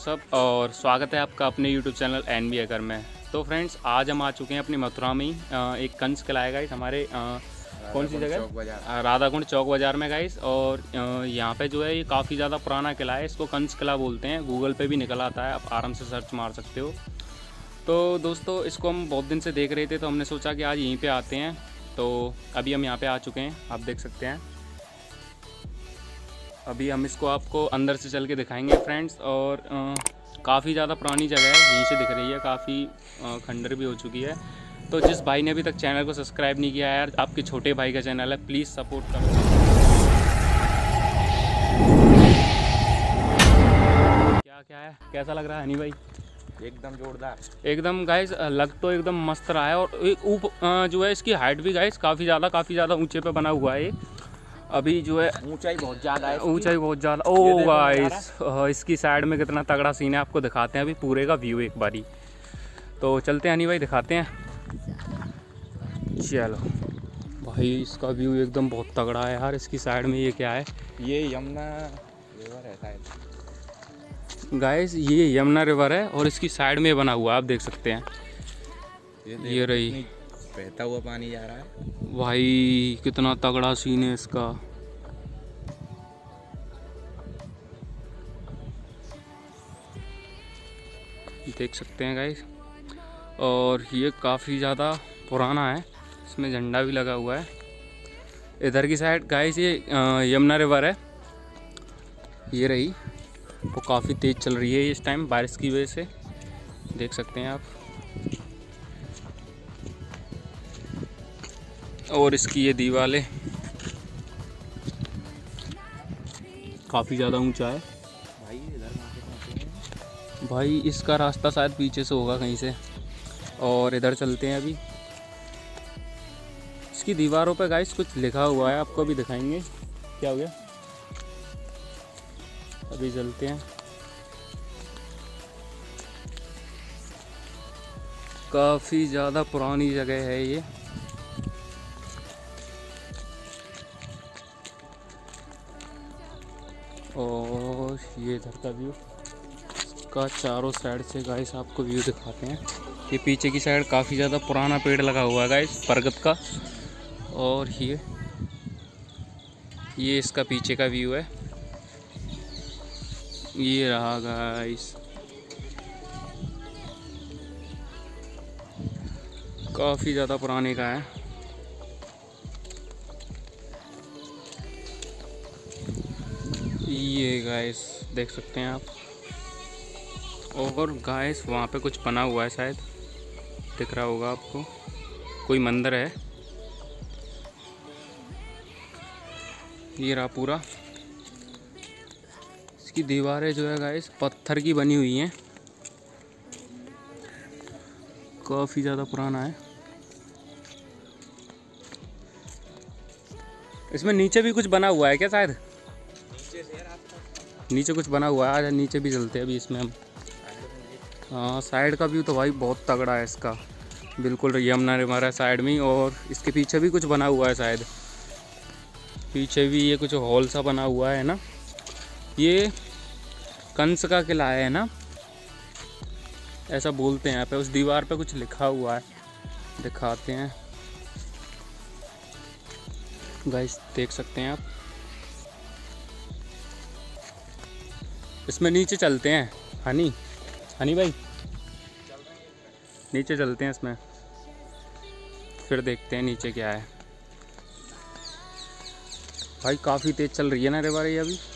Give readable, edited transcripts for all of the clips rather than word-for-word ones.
सब और स्वागत है आपका अपने YouTube चैनल NB एकर में। तो फ्रेंड्स आज हम आ चुके हैं अपनी मथुरा में ही एक कंस किला है गाइस हमारे कौन सी जगह राधाकुंड चौक बाज़ार में गाइस। और यहाँ पे जो है ये काफ़ी ज़्यादा पुराना किला है, इसको कंस किला बोलते हैं। गूगल पे भी निकल आता है, आप आराम से सर्च मार सकते हो। तो दोस्तों इसको हम बहुत दिन से देख रहे थे, तो हमने सोचा कि आज यहीं पर आते हैं। तो अभी हम यहाँ पर आ चुके हैं, आप देख सकते हैं। अभी हम इसको आपको अंदर से चल के दिखाएंगे फ्रेंड्स। और काफ़ी ज़्यादा पुरानी जगह है, यहीं से दिख रही है, काफ़ी खंडर भी हो चुकी है। तो जिस भाई ने अभी तक चैनल को सब्सक्राइब नहीं किया है यार, आपके छोटे भाई का चैनल है, प्लीज़ सपोर्ट करो। क्या है, कैसा लग रहा है हनी भाई? एकदम जोरदार, एकदम गाइस लग तो एकदम मस्त रहा है। और एक जो है इसकी हाइट भी गाइस काफ़ी ज़्यादा ऊंचे पे बना हुआ है। अभी जो है ऊंचाई बहुत ज़्यादा है, ऊंचाई बहुत ज़्यादा। ओ गाइस इसकी साइड में कितना तगड़ा सीन है, आपको दिखाते हैं अभी पूरे का व्यू एक बारी। तो चलते हैं हनी भाई, दिखाते हैं। चलो भाई इसका व्यू एकदम बहुत तगड़ा है यार। इसकी साइड में ये क्या है? ये यमुना रिवर है शायद गाइस, ये यमुना रिवर है और इसकी साइड में बना हुआ है, आप देख सकते हैं। ये रही, बहता हुआ पानी जा रहा है भाई, कितना तगड़ा सीन है इसका। देख सकते हैं गाइस। और ये काफ़ी ज़्यादा पुराना है, इसमें झंडा भी लगा हुआ है। इधर की साइड गाइस ये यमुना रिवर है, ये रही। वो काफ़ी तेज़ चल रही है इस टाइम बारिश की वजह से, देख सकते हैं आप। और इसकी ये दीवारें काफ़ी ज़्यादा ऊंचा है भाई। इधर भाई इसका रास्ता शायद पीछे से होगा कहीं से। और इधर चलते हैं अभी। इसकी दीवारों पे गाइस कुछ लिखा हुआ है, आपको अभी दिखाएंगे। क्या हो गया? अभी चलते हैं। काफ़ी ज़्यादा पुरानी जगह है ये। और ये इधर का व्यू, इसका चारों साइड से गाइस आपको व्यू दिखाते हैं। ये पीछे की साइड काफ़ी ज़्यादा पुराना पेड़ लगा हुआ है गाइस, बरगद का। और ये इसका पीछे का व्यू है, ये रहा गाइस। काफ़ी ज़्यादा पुराने का है। ये गाइस देख सकते हैं आप। और गाइस वहाँ पे कुछ बना हुआ है, शायद दिख रहा होगा आपको, कोई मंदिर है। ये रहा पूरा। इसकी दीवारें जो है गाइस पत्थर की बनी हुई हैं, काफ़ी ज़्यादा पुराना है। इसमें नीचे भी कुछ बना हुआ है क्या? शायद नीचे कुछ बना हुआ है, आज नीचे भी चलते हैं अभी इसमें हम। हाँ, साइड का व्यू तो भाई बहुत तगड़ा है इसका, बिल्कुल यमुना रिवर है साइड में। और इसके पीछे भी कुछ बना हुआ है, शायद पीछे भी ये कुछ हॉल सा बना हुआ है ना। ये कंस का किला है ना, ऐसा बोलते हैं यहाँ पे। उस दीवार पे कुछ लिखा हुआ है, दिखाते हैं गाइस, देख सकते हैं आप। इसमें नीचे चलते हैं हनी भाई, नीचे चलते हैं इसमें, फिर देखते हैं नीचे क्या है। भाई काफ़ी तेज चल रही है ना रिवर ये अभी।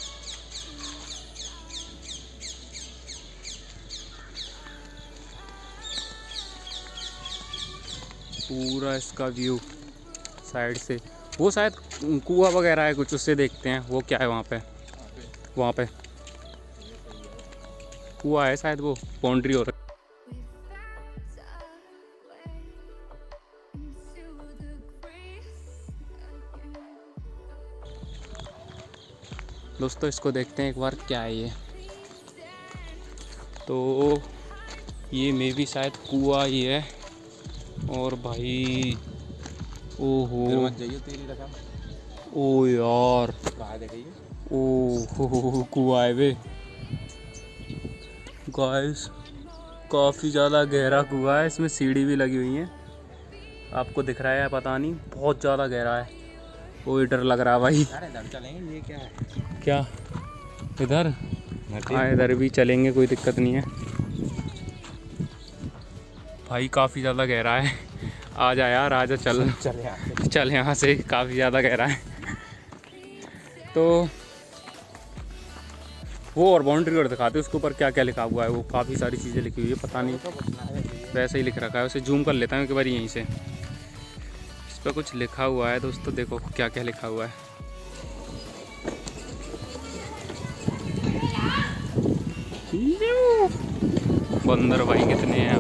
पूरा इसका व्यू साइड से, वो शायद कुआं वगैरह है कुछ, उससे देखते हैं वो क्या है वहाँ पे कुआं है शायद, वो बाउंड्री हो रही। दोस्तों इसको देखते हैं एक बार क्या है ये। तो ये मे भी शायद कुआं ही है। और भाई ओहो, ओ यार, ओ कुआं है वे। गाइस काफ़ी ज़्यादा गहरा कुआं है, इसमें सीढ़ी भी लगी हुई है। आपको दिख रहा है पता नहीं, बहुत ज़्यादा गहरा है। वो डर लग रहा भाई। इधर चलेंगे, ये क्या है? क्या इधर? हाँ इधर भी चलेंगे, कोई दिक्कत नहीं है भाई। काफ़ी ज़्यादा गहरा है। आ जा यार, आ जा, चल यहाँ से, काफ़ी ज़्यादा गहरा है। तो वो और बाउंड्री और दिखाते उसके ऊपर क्या क्या लिखा हुआ है। वो काफ़ी सारी चीज़ें लिखी हुई है, पता नहीं वैसे ही लिख रखा है। उसे जूम कर लेता हूँ एक बार यहीं से। इस पर कुछ लिखा हुआ है दोस्तों, देखो क्या क्या लिखा हुआ है। बंदर भाई कितने हैं।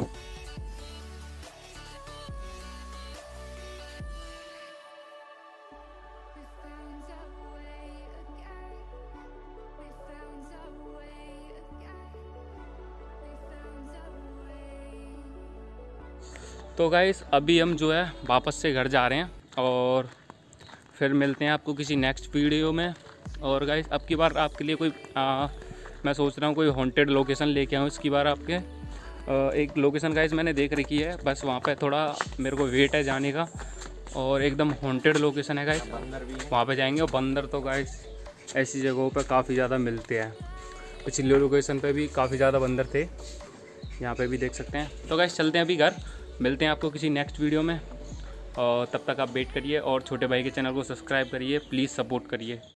तो गाइस अभी हम जो है वापस से घर जा रहे हैं और फिर मिलते हैं आपको किसी नेक्स्ट वीडियो में। और गाइस अब की बार आपके लिए कोई मैं सोच रहा हूँ कोई हॉन्टेड लोकेशन लेके आऊँ इसकी बार आपके। एक लोकेशन गाइस मैंने देख रखी है, बस वहाँ पे थोड़ा मेरे को वेट है जाने का। और एकदम हॉन्टेड लोकेशन है गाइस, वहाँ पे जाएंगे। और बंदर तो गाइस ऐसी जगहों पे काफ़ी ज़्यादा मिलते हैं। पिछली लोकेशन पे भी काफ़ी ज़्यादा बंदर थे, यहाँ पे भी देख सकते हैं। तो गाइस चलते हैं अभी घर, मिलते हैं आपको किसी नेक्स्ट वीडियो में। और तब तक आप वेट करिए और छोटे भाई के चैनल को सब्सक्राइब करिए, प्लीज़ सपोर्ट करिए।